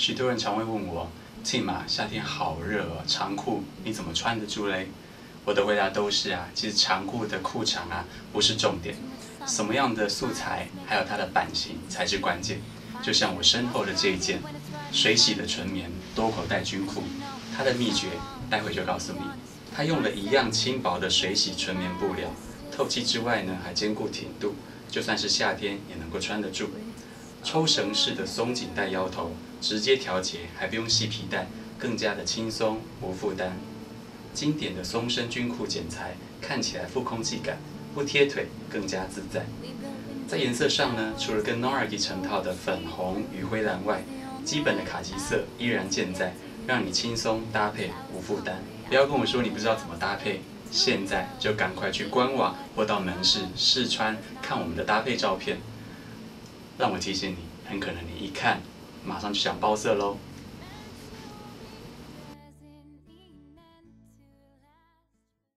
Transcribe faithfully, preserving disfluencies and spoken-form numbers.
许多人常会问我，Tim啊，夏天好热哦，长裤你怎么穿得住嘞？我的回答都是啊，其实长裤的裤长啊不是重点，什么样的素材还有它的版型才是关键。就像我身后的这一件水洗的纯棉多口袋军裤，它的秘诀待会就告诉你。它用了一样轻薄的水洗纯棉布料，透气之外呢还兼顾挺度，就算是夏天也能够穿得住。抽绳式的松紧带腰头，直接调节，还不用系皮带，更加的轻松无负担。经典的松身军裤剪裁，看起来富空气感，不贴腿，更加自在。在颜色上呢，除了跟 Noraki 成套的粉红与灰蓝外，基本的卡其色依然健在，让你轻松搭配无负担。不要跟我说你不知道怎么搭配，现在就赶快去官网或到门市试穿，看我们的搭配照片。让我提醒你，很可能你一看，马上就想包色喽。